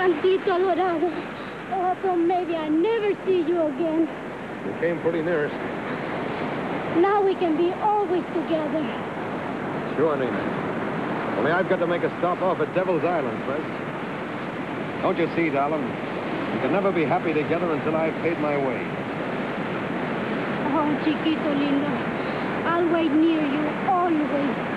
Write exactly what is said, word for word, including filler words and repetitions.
Cantito adorado. Oh, so maybe I never see you again. You came pretty near us. Now we can be always together. Sure, Nina. Only I've got to make a stop off at Devil's Island first. Don't you see, darling? We can never be happy together until I've paid my way. Oh, chiquito lindo. I'll wait near you always.